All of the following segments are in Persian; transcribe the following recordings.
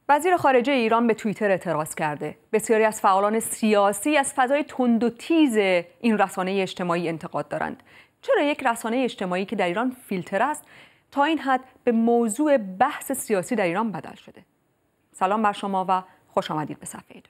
وزیر خارجه ایران به توییتر اعتراض کرده. بسیاری از فعالان سیاسی از فضای تند و تیز این رسانه اجتماعی انتقاد دارند. چرا یک رسانه اجتماعی که در ایران فیلتر است تا این حد به موضوع بحث سیاسی در ایران بدل شده؟ سلام بر شما و خوش آمدید به صفحه 2.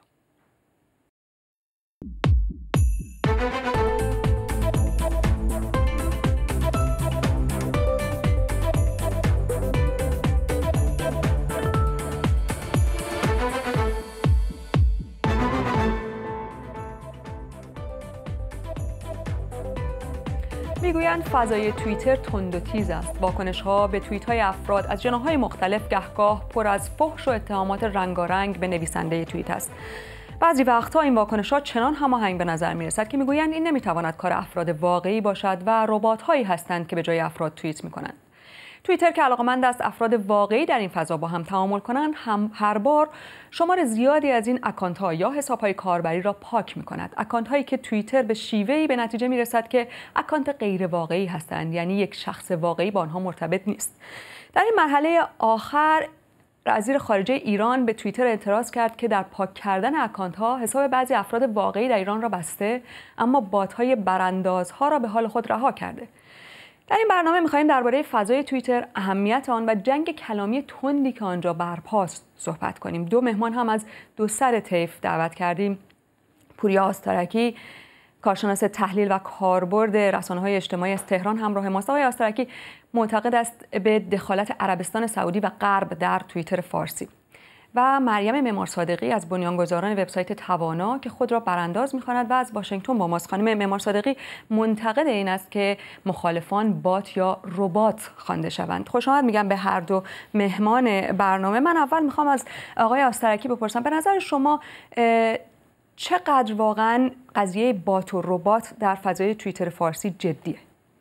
میگویند فضای توییتر تند و تیز است. واکنش‌ها به توییت‌های افراد از جناح‌های مختلف گهگاه پر از فحش و اتهامات رنگارنگ به نویسنده توییت است. بعضی وقتها این واکنش‌ها چنان هماهنگ به نظر می‌رسد که میگویند این نمی‌تواند کار افراد واقعی باشد و ربات‌هایی هستند که به جای افراد توییت می‌کنند. توییتر که علاقه‌مند است افراد واقعی در این فضا با هم تعامل کنند، هر بار شمار زیادی از این اکانت‌ها یا حساب‌های کاربری را پاک می‌کند. اکانت‌هایی که توییتر به شیوهی به نتیجه می‌رسد که اکانت غیر واقعی هستند، یعنی یک شخص واقعی با آنها مرتبط نیست. در این مرحله آخر وزیر خارجه ایران به توییتر اعتراض کرد که در پاک کردن اکانت‌ها حساب بعضی افراد واقعی در ایران را بسته، اما بات‌های براندازها را به حال خود رها کرده. در این برنامه می‌خواهیم درباره فضای توییتر، اهمیت آن و جنگ کلامی تندی که آنجا برپاست صحبت کنیم. 2 مهمان هم از دو سر طیف دعوت کردیم. پوریا آستارکی، کارشناس تحلیل و کاربرد رسانه‌های اجتماعی از تهران همراه ماست. آقای آستارکی معتقد است به دخالت عربستان سعودی و غرب در توییتر فارسی. و مریم معمار صادقی از بنیانگذاران وبسایت توانا که خود را برانداز می‌خواند و از واشنگتن با ماست. خانم معمار صادقی منتقد این است که مخالفان بات یا ربات خوانده شوند. خوش آمد میگم به هر دو مهمان برنامه. من اول میخوام از آقای آستارکی بپرسم، به نظر شما چقدر واقعا قضیه بات و ربات در فضای توییتر فارسی جدیه؟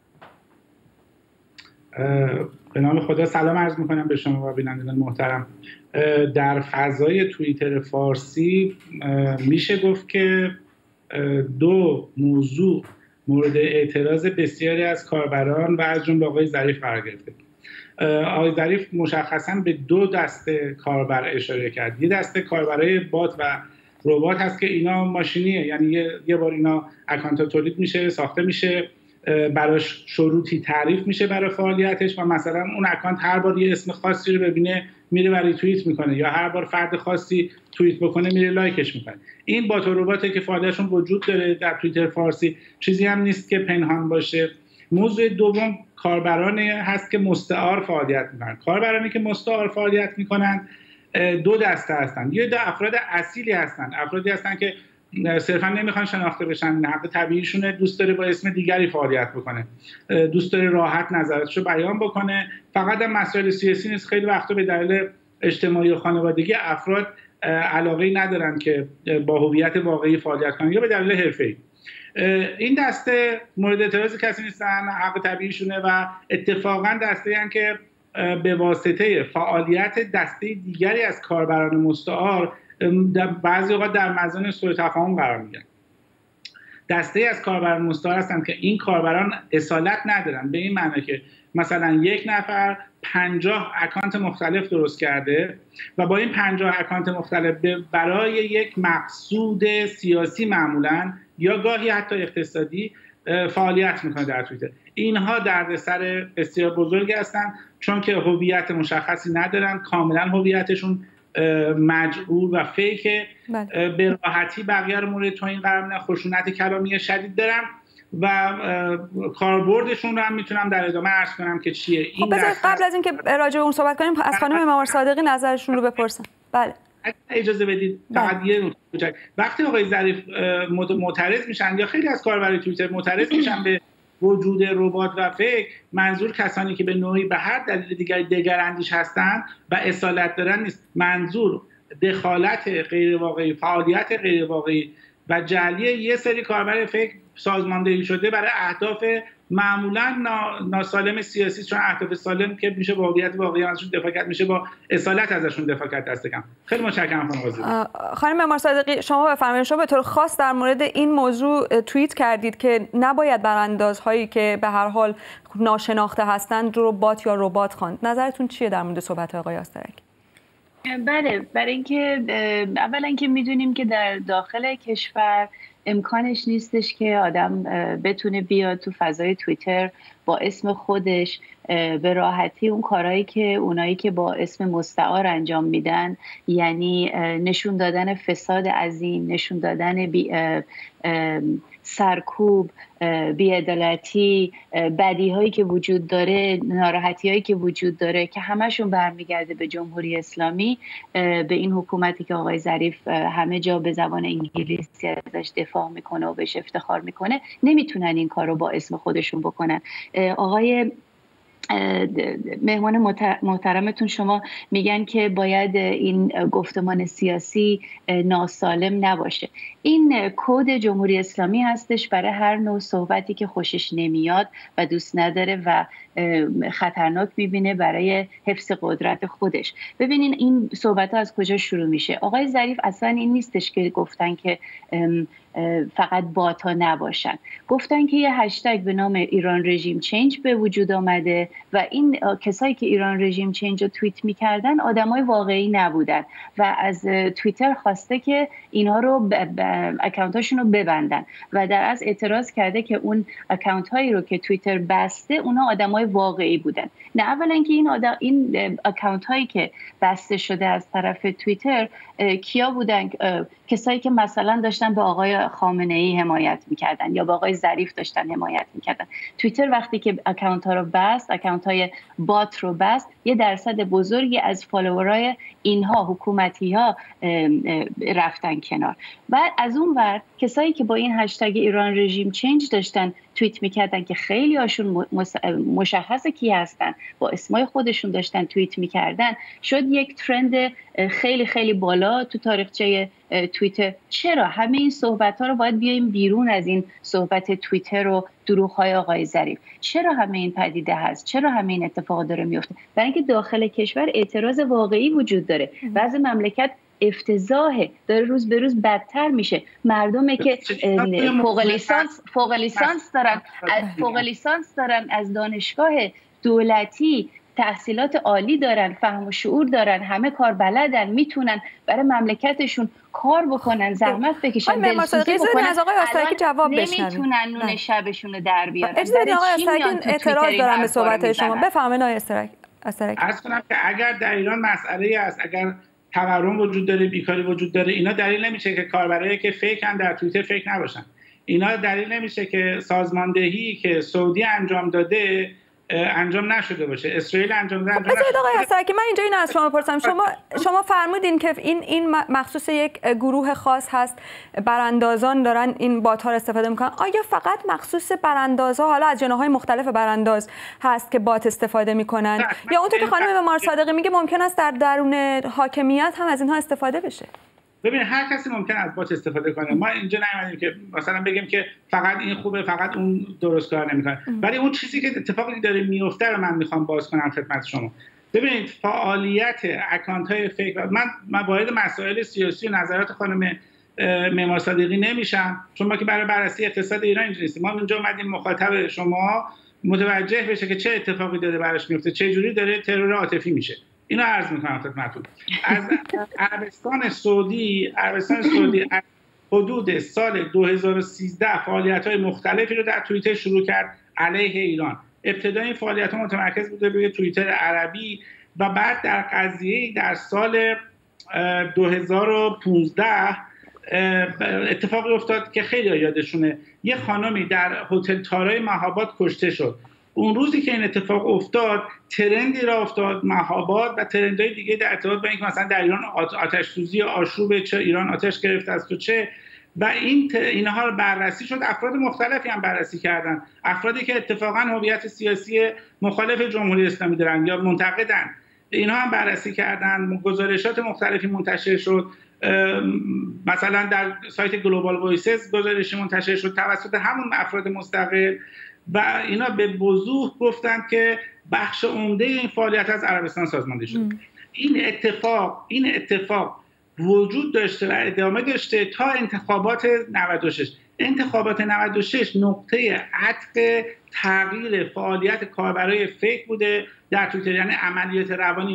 به نام خدا سلام عرض میکنم به شما و بینندگان محترم. در فضای توییتر فارسی میشه گفت که 2 موضوع مورد اعتراض بسیاری از کاربران و از جمله آقای ظریف قرار گرفته. آقای ظریف مشخصا به 2 دسته کاربر اشاره کرد. یه دسته کاربرای بات و ربات هست که اینا ماشینیه، یعنی یه بار اینا اکانت تولید میشه، ساخته میشه، براش شروطی تعریف میشه برای فعالیتش و مثلا اون اکانت هر بار یه اسم خاصی رو ببینه میره برای توییت میکنه، یا هر بار فرد خاصی توییت بکنه میره لایکش میکنه. این بات و رباته که فعالیتشون وجود داره در توییتر فارسی، چیزی هم نیست که پنهان باشه. موضوع دوم کاربرانی هست که مستعار فعالیت میکنن. کاربرانی که مستعار فعالیت میکنن 2 دسته هستن. یه عده افراد اصیلی هستن، افرادی هستن که صرفا نمیخوان شناخته بشن، حق طبیعیشونه، دوست داره با اسم دیگری فعالیت بکنه، دوست داره راحت نظراتشو بیان بکنه. فقط هم مسائل سیاسی نیست، خیلی وقتا به دلیل اجتماعی و خانوادگی افراد علاقه‌ای ندارن که با هویت واقعی فعالیت کنن یا به دلیل حرفه‌ای. این دسته مورد اعتراض کسی نیستن، حق طبیعیشونه و اتفاقا دسته‌ای هستن که به واسطه فعالیت دسته دیگری از کاربران مستعار بعضی اوقات در مزان سوء تفاهم قرار میگیرن. دسته از کاربران مستعار هستند که این کاربران اصالت ندارن، به این معنی که مثلا یک نفر 50 اکانت مختلف درست کرده و با این 50 اکانت مختلف برای یک مقصود سیاسی معمولا یا گاهی حتی اقتصادی فعالیت میکنه در توییتر. اینها دردسر بسیار بزرگی هستند چون که هویت مشخصی ندارن، کاملا هویتشون مجعول و فیکه. به راحتی بقیه رو مورد توهین قرار میدن، خشونت کلامی شدید دارن و کاربردشون رو هم میتونم در ادامه عرض کنم که چیه. خب قبل از اینکه راجع به اون صحبت کنیم از خانم معمار صادقی نظرشون رو بپرسم. بله اجازه بدید فقط یه نکته کوچک. وقتی آقای ظریف معترض میشن یا خیلی از کاربرای توییتر معترض میشن به وجود ربات و فیک، منظور کسانی که به نوعی به هر دلیل دیگری دگراندیش هستند و اصالت دارن نیست. منظور دخالت غیر واقعی، فعالیت غیر واقعی و جعلی یه سری کاربر فیک سازماندهی شده برای اهداف معمولا ناسالم سیاسی، چون اهداف سالم که میشه با هویت واقعی ازشون دفاع کرد، میشه با اصالت ازشون دفاع کرد. دست کم. خیلی متشکرم خانم قاضی. خانم معمار صادقی شما بفرمایید. شما به طور خاص در مورد این موضوع توییت کردید که نباید براندازهایی که به هر حال ناشناخته هستند رو بات یا ربات خواند. نظرتون چیه در مورد صحبت آقای آستارکی؟ بله، برای اینکه اولا که میدونیم که در داخل کشور امکانش نیستش که آدم بتونه بیاد تو فضای توییتر با اسم خودش به راحتی اون کارهایی که اونایی که با اسم مستعار انجام میدن، یعنی نشون دادن فساد عظیم، نشون دادن سرکوب، بی‌عدالتی، بدیهایی که وجود داره، ناراحتی‌هایی که وجود داره که همشون برمیگرده به جمهوری اسلامی، به این حکومتی که آقای ظریف همه جا به زبان انگلیسی ازش دفاع میکنه و بهش افتخار میکنه، نمیتونن این کار رو با اسم خودشون بکنن. آقای مهمان محترمتون شما میگن که باید این گفتمان سیاسی ناسالم نباشه. این کد جمهوری اسلامی هستش برای هر نوع صحبتی که خوشش نمیاد و دوست نداره و خطرناک میبینه برای حفظ قدرت خودش. ببینین این صحبت ها از کجا شروع میشه. آقای ظریف اصلا این نیستش که گفتن که فقط بات ها نباشن، گفتن که یه هشتگ به نام ایران رژیم چنج به وجود آمده و این کسایی که ایران رژیم چنج رو توییت میکردن آدمای واقعی نبودن و از توییتر خواسته که اینها رو اکانت هاشون رو ببندن و در از اعتراض کرده که اون اکانت هایی رو که توییتر بسته اونها آدمای واقعی بودن. نه، اولا که این اکانت هایی که بسته شده از طرف توییتر کیا بودن؟ کسایی که مثلا داشتن به آقای خامنه ای حمایت میکردن یا به آقای ظریف داشتن حمایت میکردن. توییتر وقتی که اکانت ها رو بست، اکانت های بات رو بست، یه درصد بزرگی از فالوورای اینها، حکومتی ها، رفتن کنار. بعد از اون ور کسایی که با این هشتگ ایران رژیم چنج داشتن توییت میکردن که خیلی هاشون مشخصه کی هستن، با اسمای خودشون داشتن توییت میکردن، شد یک ترند خیلی خیلی بالا تو تاریخچه توییتر. چرا همه این صحبت ها رو باید بیایم بیرون از این صحبت توییتر و دروغ های آقای ظریف؟ چرا همه این پدیده هست؟ چرا همه این اتفاق داره میفته؟ برای اینکه داخل کشور اعتراض واقعی وجود داره. بعضی مملکت افتضاحه، داره روز به روز بدتر میشه. مردمی که فوق لیسانس دارن از دانشگاه دولتی، تحصیلات عالی دارن، فهم و شعور دارن، همه کار بلدن، میتونن برای مملکتشون کار بکنن، زحمت بکشن، دلسوزی بکنن، از آقای آسترکی جواب بشنویم. نمیتونن نون شبشون رو در بیارن. اجازه آقای آسترکی اعتراض دارم به صحبت شما. بفرمایید آقای آسترکی. عرض کنم که اگر در ایران مسئله است، اگر تورم وجود داره، بیکاری وجود داره، اینا دلیل نمیشه که کاربرایی که فیکن در توییتر فیک نباشن. اینا دلیل نمیشه که سازماندهی که سعودی انجام داده انجام نشده باشه، اسرائیل انجام داده. بذارید آقای آسترکی من اینجا از شما بپرسم. شما فرمودین که این مخصوص یک گروه خاص هست، براندازان دارن این بات ها رو استفاده میکنن. آیا فقط مخصوص براندازها، حالا از جناح‌های مختلف برانداز هست که بات استفاده میکنن، یا اونطور که خانم معمار صادقی میگه ممکن است در درون حاکمیت هم از اینها استفاده بشه؟ ببین، هر کسی ممکن از بات استفاده کنه. ما اینجا نمی‌دونیم که مثلا بگیم که فقط این خوبه، فقط اون درست کار نمی‌کنه. ولی اون چیزی که اتفاقی داره میفته رو من میخوام باز کنم خدمت شما. ببینید، فعالیت اکانت‌های فیک، من وارد مسائل سیاسی و نظرات خانم معمار صادقی نمیشم، چون ما که برای بررسی اقتصاد ایران اینجا نیستیم. ما اینجا اومدیم مخاطب شما متوجه بشه که چه اتفاقی داره براش میفته، چه جوری داره ترور عاطفی میشه. اینو عرض میکنم خدمتتون. از عربستان سعودی از حدود سال 2013 فعالیت‌های مختلفی رو در توییتر شروع کرد علیه ایران. ابتدا این فعالیت‌ها متمرکز بوده روی توییتر عربی و بعد در قضیه در سال 2015 اتفاقی افتاد که خیلی یادشونه. یه خانمی در هتل تارای مهاباد کشته شد. اون روزی که این اتفاق افتاد، ترندی را افتاد مهاباد و ترندهای دیگه در ارتباط با اینکه مثلا در ایران آتش سوزی آشوب، چه ایران آتش گرفته است و چه، و اینها رو بررسی شد. افراد مختلفی هم بررسی کردن، افرادی که اتفاقا هویت سیاسی مخالف جمهوری اسلامی دارن یا منتقدن، اینها هم بررسی کردن. گزارشات مختلفی منتشر شد، مثلا در سایت گلوبال وایسز گزارشی منتشر شد توسط همون افراد مستقل و اینا به وضوح گفتند که بخش عمده این فعالیت از عربستان سازمانده شد. این اتفاق وجود داشته و ادامه داشته تا انتخابات 96. انتخابات 96 نقطه عطف تغییر فعالیت کاربرای فیک بوده در توییتر، یعنی عملیات روانی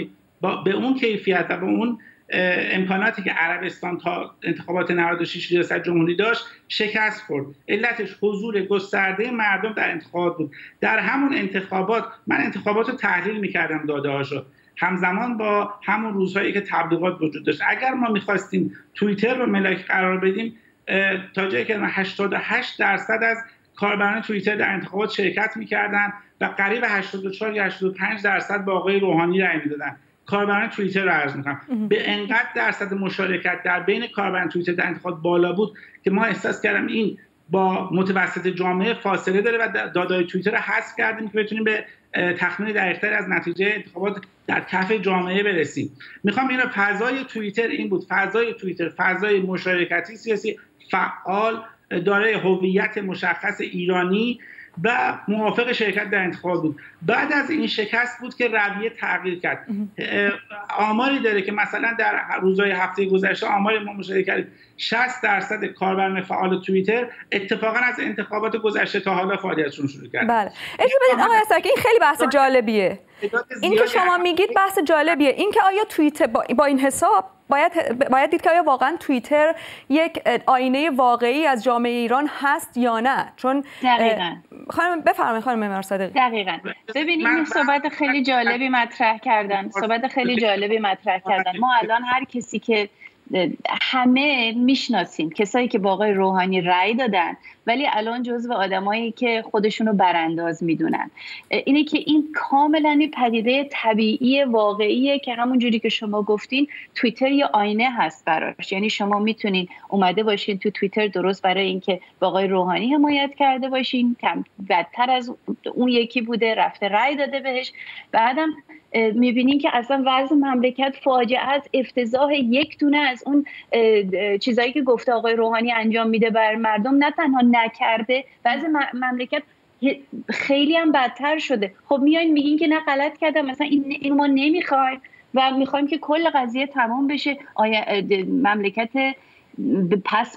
به اون کیفیت و به اون امکاناتی که عربستان تا انتخابات 96 ریاست جمهوری داشت شکست خورد. علتش حضور گسترده مردم در انتخابات بود. در همون انتخابات من انتخابات رو تحلیل می‌کردم، داده‌هاشو همزمان با همون روزهایی که تبلیغات وجود داشت. اگر ما می‌خواستیم توییتر رو ملاک قرار بدیم، تا جایی که 88% از کاربران توییتر در انتخابات شرکت می‌کردند و قریب 84 یا 85% با آقای روحانی رأی می‌دادن. کاربران توییتر رو عرض می‌کنم به انقدر درصد مشارکت در بین کاربران توییتر در انتخابات بالا بود که ما احساس کردیم این با متوسط جامعه فاصله داره و داده‌های توییتر رو حذف کردیم که بتونیم به تخمین دقیق‌تری از نتیجه انتخابات در کف جامعه برسیم. میخوام اینو فضای توییتر این بود، فضای توییتر فضای مشارکتی سیاسی فعال، دارای هویت مشخص ایرانی و موافق شرکت در انتخابات بود. بعد از این شکست بود که رویه تغییر کرد. آماری داره که مثلا در روزهای هفته گذشته آمار ما مشاهده کردیم 60% کاربران فعال توییتر اتفاقا از انتخابات گذشته تا حالا فعالیتشون شروع کردن. بله. اجازه بدید آقای استرکی، این خیلی بحث جالبیه. این که شما میگید بحث جالبیه. این که آیا توییتر با این حساب باید دید که آیا واقعا توییتر یک آینه واقعی از جامعه ایران هست یا نه؟ چون دقیقاً خانم بفرمایید خانم معمار صادقی. دقیقاً. ببینید این صحبت خیلی جالبی مطرح کردن. ما الان هر کسی که همه میشناسیم، کسایی که با آقای روحانی رأی دادن ولی الان جزو آدمایی که خودشونو برانداز میدونن، اینه که این کاملا پدیده طبیعی واقعیه که همون جوری که شما گفتین توییتر یه آینه هست براش. یعنی شما میتونین اومده باشین تو توییتر درست برای اینکه با آقای روحانی حمایت کرده باشین، کم بدتر از اون یکی بوده رفته رأی داده بهش، بعدم میبینیم که اصلا وضع مملکت فاجعه از افتضاح یک دونه از اون چیزایی که گفته آقای روحانی انجام میده بر مردم نه تنها نکرده، وضع مملکت خیلی هم بدتر شده. خب میایین میگین که نه غلط کردم، مثلا این ما نمیخوایم و میخوایم که کل قضیه تمام بشه، مملکت پس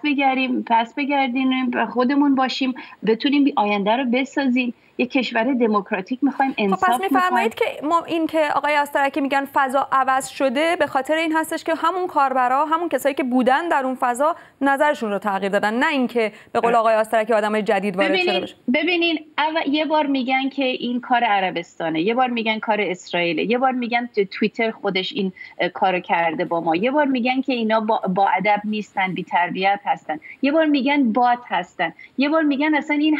بگردیم و خودمون باشیم، بتونیم آینده رو بسازیم، یک کشور دموکراتیک میخوایم، انصاف پس میفرمایید که این که آقای استرکی میگن فضا عوض شده به خاطر این هستش که همون کاربرا، همون کسایی که بودن در اون فضا نظرشون رو تغییر دادن، نه اینکه به قول آقای استرکی آدمای جدید وارد شده بشه. ببینین یه بار میگن که این کار عربستانه، یه بار میگن کار اسرائیل، یه بار میگن توییتر خودش این کارو کرده با ما، یه بار میگن که اینا با ادب نیستن، بی تربیت هستن، یه بار میگن بات هستن، یه بار میگن اصلا این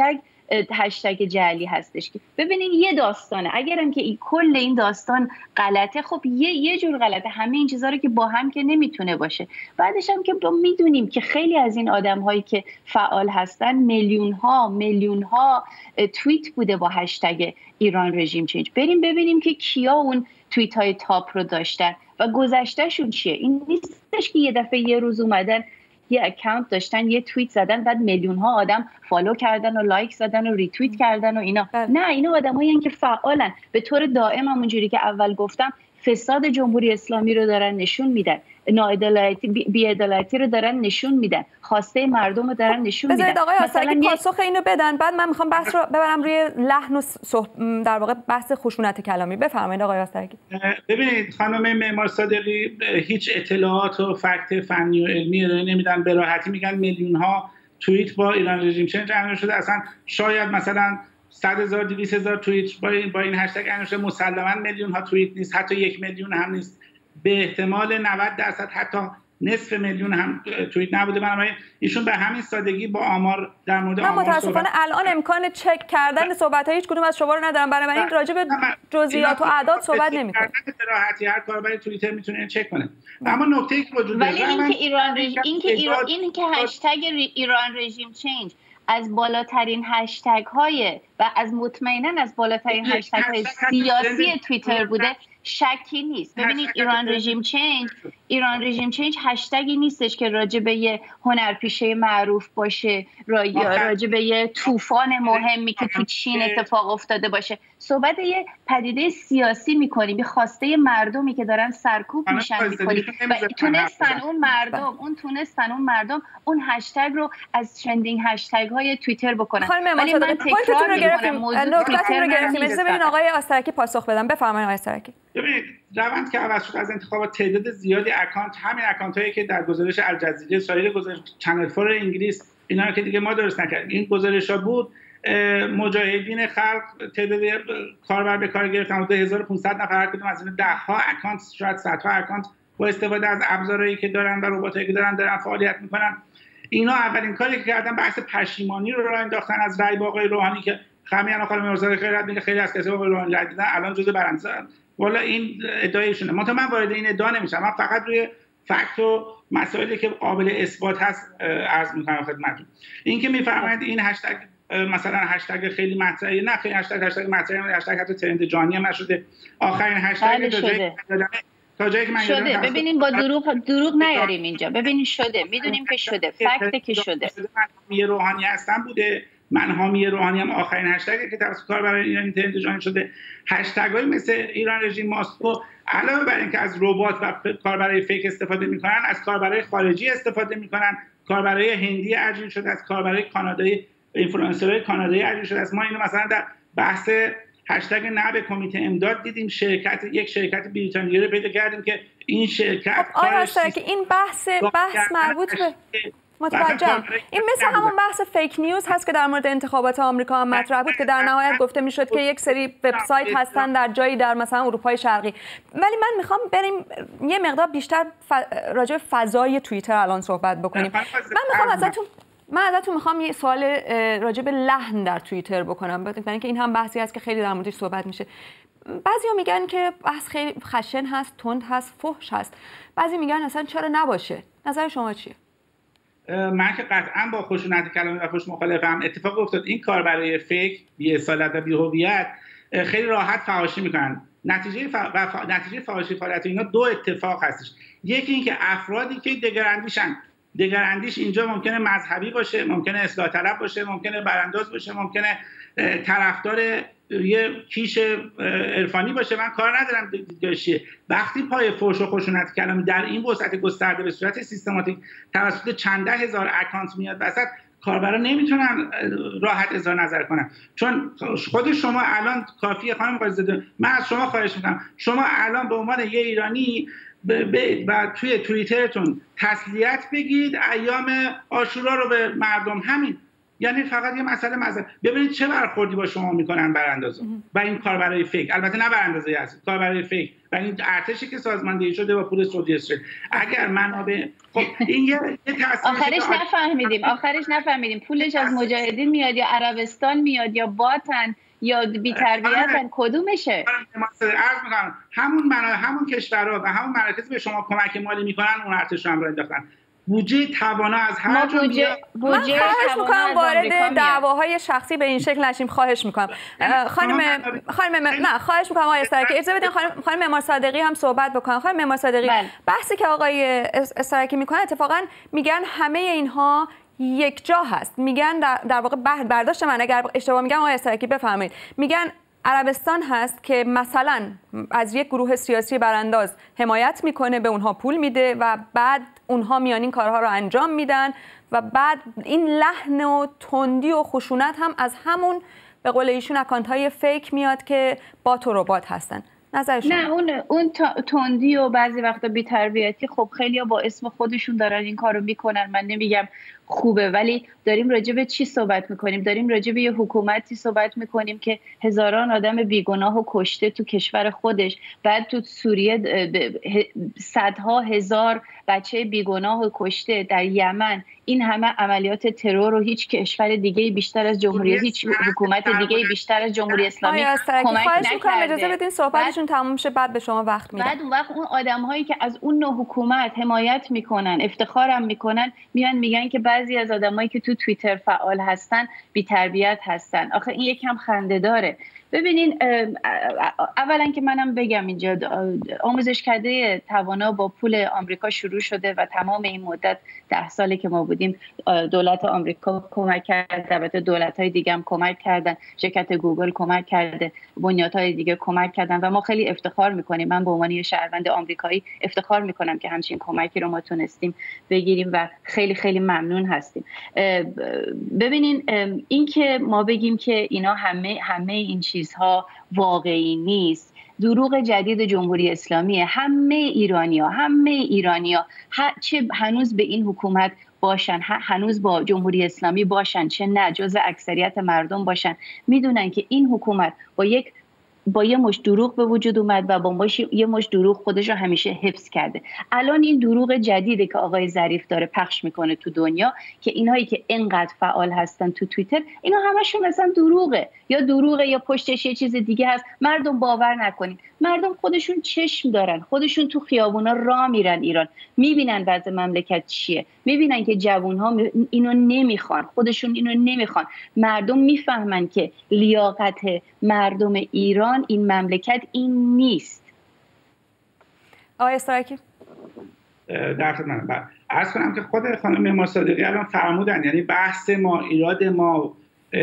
هشتگ جعلی هستش. که ببینین یه داستانه، اگرم که کل این داستان غلطه، خب یه جور غلطه، همه این چیزا رو که با هم که نمیتونه باشه. بعدش هم که میدونیم که خیلی از این آدم‌هایی که فعال هستن میلیون ها توییت بوده با هشتگ ایران رژیم چنج. بریم ببینیم که کیا اون توییت های تاپ رو داشتن و گذشتهشون چیه. این نیستش که یه دفعه یه روز اومدن یه اکانت داشتن یه توییت زدن بعد میلیون ها آدم فالو کردن و لایک زدن و ریتوییت کردن و اینا. نه، اینا آدمایی که فعالن، به طور دائم همونجوری که اول گفتم فساد جمهوری اسلامی رو دارن نشون میدن، ناعدالتی بی‌عدالتی رو دارن نشون میدن، خواسته مردم رو دارن نشون میدن. بذارید آقای استرکی پاسخ اینو بدن، بعد من میخوام بحث رو ببرم روی لحن و در واقع بحث خشونت کلامی. بفرمایید آقای استرکی. ببینید خانم معمار صادقی هیچ اطلاعات و فکت فنی و علمی ارائه نمیدن، به راحتی میگن میلیون ها توییت با ایران رژیم چنج انجام شده. اصلا شاید مثلا 100,000 200,000 توییت با این هشتگ انجام شده، مسلماً میلیون ها توییت نیست، حتی 1 میلیون هم نیست، به احتمال 90% حتی نصف میلیون هم توییت نبوده. بنابراین ایشون به همین سادگی با آمار در مورد آمار متاسفانه الان امکان چک کردن صحبت‌های هیچ کدوم از شما رو ندارم، بنابراین راجع به جزئیات و اعداد صحبت نمی‌کنم. به راحتی هر کاربر توییتر میتونه چک کنه. اما نکته‌ای که وجود داره، ولی این که هشتگ ایران رژیم چنج از بالاترین هشتگ های و از مطمئناً از بالاترین هشتگ های سیاسی توییتر بوده شکی نیست. ببینید ایران رژیم چنج هشتگی نیستش که راجع به یه هنرپیشه معروف باشه، راجع به یه طوفان مهمی که تو چین اتفاق افتاده باشه. صحبت یه پدیده سیاسی میکنیم، یه خواسته مردمی که دارن سرکوب میشن میکنیم و تونستن اون مردم اون هشتگ رو از ترندینگ هشتگ های توییتر بکنن. ولی من تکرار میکنم نکته‌تون رو گرفتیم. اجازه بدین آقای آسترکی پاسخ بدم. بفرمایید آقای آسترکی. ببینید روند که عوض شد از انتخابات، تعداد زیادی اکانت، همین اکانت هایی که در گزارش الجزیره، سایر گزارش چنل 4 انگلیس، اینا که دیگه ما درست نکردیم، این گزارش ها بود، مجاهدین خلق تعداد کاربر به کار گرفتن حدود 1500 نفر، هر کدوم از این 10 ها اکانت، شاید 100 ها اکانت با استفاده از ابزارهایی که دارن و رباتایی که دارن فعالیت میکنن. اینا اولین کاری که کردن بحث پشیمانی رو راه انداختن از رأی با آقای روحانی که خمیان خانم مرزا خیرت میگه خیلی از کسایی با آقای روحانی رأی دادن الان جزء برندزن. والا این ادعایشونه. من وارد این ادعا نمیشم، من فقط روی فکت و مسائلی که قابل اثبات هست عرض میکنم خدمتتون. این که میفرمایید این هشتگ مثلا هشتگ خیلی مطرحه، نه خیلی هشتگ مطرحه، هشتگ حتی ترند جهانی هم نشده. آخرین هشتگ تا جایی که من شده. ببینیم با دروغ نیاریم اینجا. ببینید شده، میدونیم که شده، فکت که شده. من حامی روحانی هستم بوده، من حامی روحانی هم آخرین هشتگی که توسط کاربران ایرانی ترند جهانی شده. هشتگ‌های مثل ایران رژیم ماسکو علاوه بر اینکه از ربات و کاربرای فیک استفاده میکنن، از کاربرای خارجی استفاده میکنن. کاربرای هندی ارجیل شده، از کاربرای کانادایی، اینفلوئنسرهای کانادایی ارجیل شده. از ما اینو مثلا در بحث هشتگ نه به کمیته امداد دیدیم، یک شرکت بریتانیایی رو پیدا کردیم که این شرکت که این بحث مربوط به متوجهم. این مثل همون بحث فیک نیوز هست که در مورد انتخابات آمریکا هم مطرح بود که در نهایت گفته میشد که یک سری وبسایت هستن در جایی در مثلا اروپای شرقی. ولی من میخوام بریم یه مقدار بیشتر راجع به فضای توییتر الان صحبت بکنیم. من ازتون میخوام یه سوال راجع به لحن در توییتر بکنم، برای اینکه این هم بحثی هست که خیلی در موردش صحبت میشه. بعضیا میگن که بحث خیلی خشن هست، تند هست، فحش هست. بعضی میگن اصلا چرا نباشه. نظر شما چیه؟ من که قطعا با خشونت کلامی و فحش مخالفم. اتفاق افتاد این کار برای فیک، بی‌اصالت و بی‌هویت خیلی راحت فحاشی میکنن. نتیجه فحاشی فعالیت اینا دو اتفاق هستش. یکی این که افرادی که دگراندیش اینجا ممکنه مذهبی باشه، ممکنه اصلاح طلب باشه، ممکنه برانداز باشه، ممکنه طرفدار یه کیش عرفانی باشه، من کار ندارم دیگه. وقتی پای فحش و خشونت کلامی در این وسعت گسترده به صورت سیستماتیک توسط چند ده هزار اکانت میاد وسط، کاربرا نمیتونن راحت اظهار نظر کنن. چون خود شما الان کافیه خانم قاضی‌زاده، من از شما خواهش میکنم، شما الان به عنوان یه ایرانی و توی توییترتون تسلیت بگید ایام عاشورا رو به مردم، همین. یعنی فقط یه مسئله ببینید چه برخوردی با شما میکنن براندازا و این کاربرای فیک، البته نه براندازی هست، کاربرای فیک و این ارتشی که سازماندهی شده با پول سعودی اسرائیل. اگر منابع این یه تاثیر آخرش نفهمیدیم پولش از مجاهدین میاد یا عربستان میاد یا باتن یا بی‌تربیتن، کدومشه؟ عرض می‌کنم همون کشورها و همون مراکز به شما کمک مالی میکنن، اون ارتش رو هم راه انداختن. بوجه توانا از هر جا من خواهش میکنم وارد دعواهای شخصی به این شکل نشیم. خواهش میکنم خانم نه خواهش میکنم آقای استرکی اجازه بدین خانم معمار صادقی هم صحبت بکنن. خانم معمار صادقی، بحثی که آقای استرکی میکنه اتفاقا میگن همه اینها یک جا هست. میگن در واقع برداشت من، اگر اشتباه میگم آقای استرکی بفرمایید، میگن عربستان هست که مثلا از یک گروه سیاسی برانداز حمایت میکنه، به اونها پول میده و بعد اونها میان این کارها رو انجام میدن و بعد این لحن و تندی و خشونت هم از همون به قول ایشون اکانت های فیک میاد که بات و ربات هستن. نظر شما؟ نه اون تندی و بعضی وقتا بی‌تربیتی خب خیلی‌ها با اسم خودشون دارن این کارو میکنن. من نمیگم خوبه، ولی داریم راجع به چی صحبت میکنیم؟ داریم راجع به یه حکومتی صحبت میکنیم که هزاران آدم بیگناه و کشته تو کشور خودش، بعد تو سوریه صدها هزار بچه بیگناه و کشته، در یمن این همه عملیات ترور رو هیچ کشور دیگه بیشتر از جمهوری، هیچ حکومت دیگه بیشتر از جمهوری اسلامی کمک نکرده. اجازه بدین صحبتشون تموم شه بعد به شما وقت میدم. بعد اون وقت اون آدم‌هایی که از اون نوع حکومت حمایت میکنن، افتخارم میکنن، میگن که بعضی از آدمایی که تو توییتر فعال هستن بی‌تربیت هستن. آخه این یکم خنده داره. ببینین اولا که منم بگم اینجا آموزشکده توانا با پول آمریکا شروع شده و تمام این مدت 10 سالی که ما بودیم دولت آمریکا کمک کرد، البته دولت‌های دیگه هم کمک کردن، شرکت گوگل کمک کرده، بنیادهای دیگه کمک کردن و ما خیلی افتخار میکنیم. من به عنوان یه شهروند آمریکایی افتخار میکنم که همچین کمکی رو ما تونستیم بگیریم و خیلی خیلی ممنون هستیم. ببینین این که ما بگیم که اینا همه این چیزها واقعی نیست، دروغ جدید جمهوری اسلامیه. همه ایرانیا چه هنوز به این حکومت باشن، هنوز با جمهوری اسلامی باشن، چه نه جزء اکثریت مردم باشن، میدونن که این حکومت با یه مش دروغ به وجود اومد و با یه مش دروغ خودش رو همیشه حفظ کرده. الان این دروغ جدیدی که آقای ظریف داره پخش میکنه تو دنیا که اینهایی که اینقدر فعال هستن تو توییتر، اینا همشون مثلا دروغه یا پشتش یه چیز دیگه هست. مردم باور نکنین، مردم خودشون چشم دارن، خودشون تو خیابونا راه میرن ایران، میبینن وضع مملکت چیه، میبینن که جوانها اینو نمیخوان، خودشون اینو نمیخوان. مردم میفهمن که لیاقت مردم ایران این مملکت این نیست. آقای استرکی در خدمتم. عرض کنم که خود خانم معمار صادقی الان فرمودن، یعنی بحث ما، ایراد ما،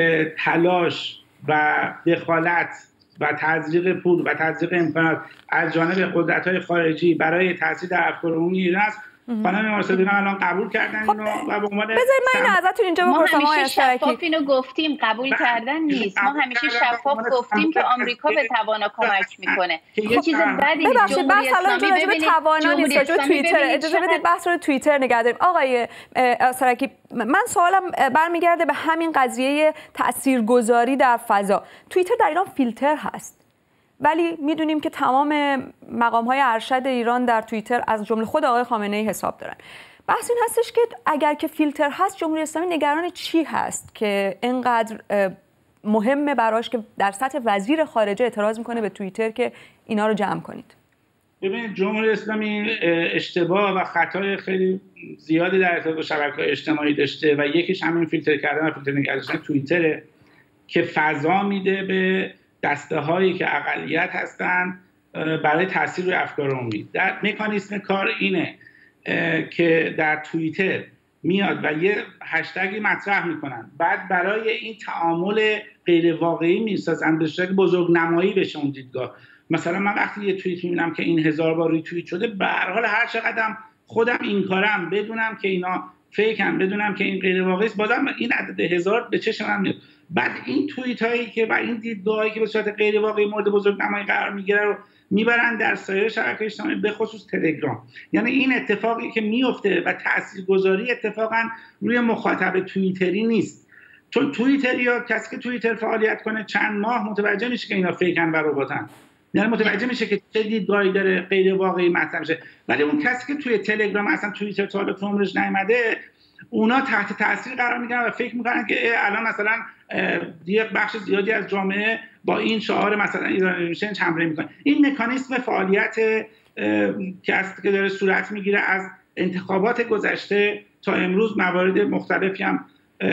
تلاش و دخالت و تزریق پول و تزریق امکانات از جانب قدرت‌های خارجی برای تاثیر در افکار عمومی ایران است. خانم معمار صادقی الان قبول کردن اینو و به عنوان بذارید من اینو ازتون اینجا بپرسم. ما همیشه شفاف اینو گفتیم، قبول کردن نیست. ما همیشه شفاف گفتیم که آمریکا به توانا کمک میکنه. یه چیز بدی نیست. جمهوری اسلامی به توانا نیست، راجع به توییتر. اجازه بدید بحث رو توییتر نگه داریم. آقای استرکی، من سوالم برمیگرده به همین قضیه تاثیرگذاری در فضا. توییتر در ایران فیلتر هست، ولی میدونیم که تمام مقام‌های ارشد ایران در توییتر از جمله خود آقای خامنه‌ای حساب دارن. بحث این هستش که اگر که فیلتر هست، جمهوری اسلامی نگران چی هست که اینقدر مهمه براش که در سطح وزیر خارجه اعتراض میکنه به توییتر که اینا رو جمع کنید؟ ببینید، جمهوری اسلامی اشتباه و خطای خیلی زیادی در ارتباط با شبکه‌های اجتماعی داشته و یکیش همین فیلتر کردن و فیلتر نگه داشتن توییتره که فضا میده به دسته هایی که اقلیت هستن برای تاثیر روی افکار عمومی. در مکانیسم کار اینه که در توییتر میاد و یه هشتگی مطرح میکنن، بعد برای این تعامل غیر واقعی میسازن به صورت بزرگنمایی بشه اون دیدگاه. مثلا من وقتی یه توییت میبینم که این 1000 بار ریتوییت شده، به هر حال هر چقدرم خودم این کارم، بدونم که اینا فیکن، بدونم که این غیر واقعی است، بازم این عدد 1000 به چشم من میاد. بعد این توییت هایی که و این دیدگاهایی که به صورت غیر واقعی مورد بزرگنمایی قرار میگیره رو میبرن در سایر شبکه‌های اجتماعی، به خصوص تلگرام. یعنی این اتفاقی که میفته و تاثیرگذاری اتفاقا روی مخاطب توییتری نیست، چون توییتری یا کسی که توییتر فعالیت کنه چند ماه متوجه میشه که اینا فیکن و رباتن، یعنی متوجه میشه که چه دیدگاهی داره غیر واقعی مطرح میشه. ولی اون کسی که توی تلگرام اصلا توییتر تا حالا عمرش نیومده، اونا تحت تاثیر قرار میگیرن و فکر میکنن که الان مثلا یه بخش زیادی از جامعه با این شعار مثلا ایران میشن تمرین میکنن. این مکانیسم فعالیت که داره صورت میگیره از انتخابات گذشته تا امروز، موارد مختلفی هم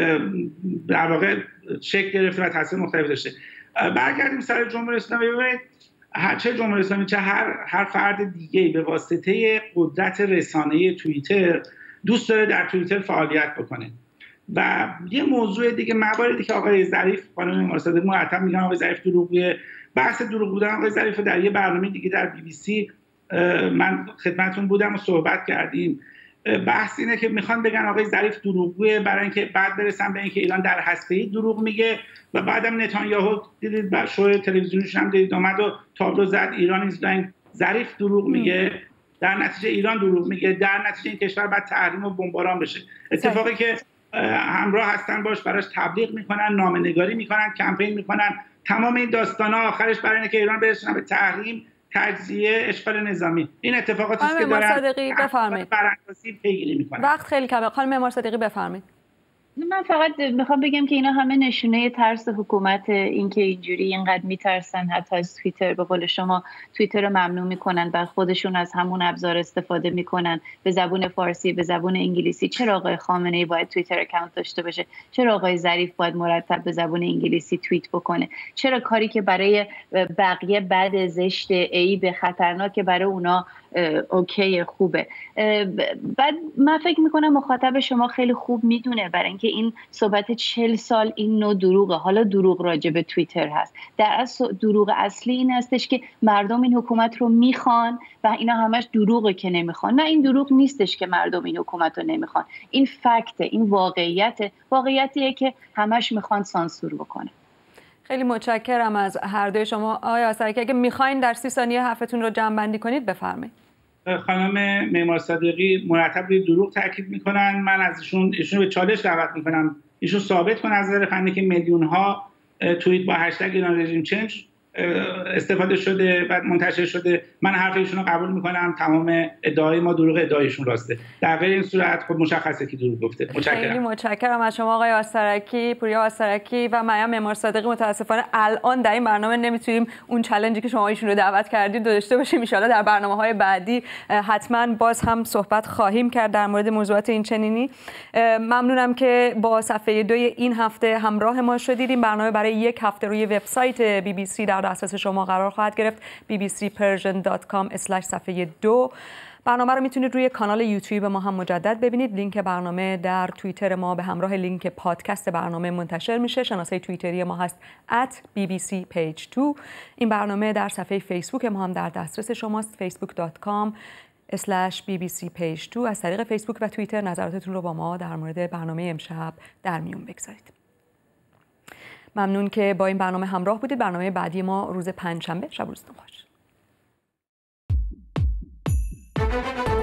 در واقع شکل گرفته و تاثیر مختلفی داشته. برگردیم سر جمهوری اسلامی. ببینید، چه جمهوری اسلامی چه هر فرد دیگه‌ای به واسطه قدرت رسانه‌ای توییتر دوست داره در توییتر فعالیت بکنه. و یه موضوع دیگه، مواردی که آقای ظریف، خانم معمار صادقی مرتب میگن آقای ظریف دروغگوئه، بحث دروغ بودن آقای ظریف در یه برنامه دیگه در BBC من خدمتتون بودم و صحبت کردیم. بحث اینه که میخوان بگن آقای ظریف دروغگوئه برای اینکه بعد برسن به اینکه ایران در هسته‌ای دروغ میگه و بعدم نتانیاهو دیدید بر شو تلویزیونش هم دیدید اومد و تابلو زد ایران ایز لاینگ، ظریف دروغ میگه، در نتیجه ایران دروغ میگه، در نتیجه این کشور بعد تحریم و بمباران بشه. اتفاقی که همراه هستن باش براش تبلیغ میکنن، نامه‌نگاری میکنن، کمپین میکنن. تمام این داستانا آخرش برای اینه که ایران برسه به تحریم، تجزیه، اشغال نظامی. این اتفاقاتی است که دارن براندازی پیگیری میکنن. وقت خیلی کمه. خانم معمار صادقی بفرمایید. من فقط میخوام بگم که اینا همه نشونه ترس حکومت، اینکه اینجوری اینقدر میترسن حتی از توییتر. به قول شما توییتر رو ممنوع میکنن، بعد خودشون از همون ابزار استفاده میکنن به زبون فارسی، به زبون انگلیسی. چرا آقای خامنه‌ای باید توییتر اکانت داشته باشه؟ چرا آقای ظریف باید مرتب به زبون انگلیسی توییت بکنه؟ چرا کاری که برای بقیه بد، زشت، عیب، خطرناکه برای اونا اوکی، خوبه؟ بعد من فکر میکنم مخاطب شما خیلی خوب میدونه، برای اینکه این صحبت 40 سال این نوع دروغه. حالا دروغ راجع به توییتر هست، در اصل دروغ اصلی این هستش که مردم این حکومت رو میخوان و اینا همش دروغه که نمیخوان. نه، این دروغ نیستش که مردم این حکومت رو نمیخوان، این فکته، این واقعیتیه که همش میخوان سانسور بکنه. خیلی متشکرم از هر دوی شما. آقای آسترکی، اگه میخواین در 30 ثانیه حرفتون رو جمع بندی کنید بفرمایید. خانم معمار صادقی مرتب روی دروغ تاکید میکنن. من از ایشون به چالش دعوت میکنم، ایشون ثابت کنه از نظر فنی که میلیون ها توییت با هشتگ ایران رژیم چنج استفاده شده و منتشر شده. من حرف ایشون رو قبول میکنم، تمام ادعای ما دروغ، ادعایشون راسته. در غیر این صورت خب مشخصه که دروغ گفته. متشکرم. خیلی متشکرم از شما آقای آسترکی، پوریا آسترکی و مریم معمار صادقی. متاسفانه الان در این برنامه نمیتونیم اون چالنجی که شما ایشون رو دعوت کردید داشته باشیم. ان شاءالله در برنامه‌های بعدی حتما باز هم صحبت خواهیم کرد در مورد موضوعات این چنینی. ممنونم که با صفحه 2 این هفته همراه ما شدید. این برنامه برای یک هفته روی وبسایت BBC در دسترس شما قرار خواهد گرفت، bbcpersian.com/صفحه 2. برنامه رو میتونید روی کانال یوتیوب ما هم مجدد ببینید. لینک برنامه در توییتر ما به همراه لینک پادکست برنامه منتشر میشه. شناسه توییتری ما هست @bbcpage2. این برنامه در صفحه فیسبوک ما هم در دسترس شماست، facebook.com/bbcpage2. از طریق فیسبوک و توییتر نظراتتون رو با ما در مورد برنامه امشب در میون بگذارید. ممنون که با این برنامه همراه بودید. برنامه بعدی ما روز پنجشنبه. شب و روزتون خوش.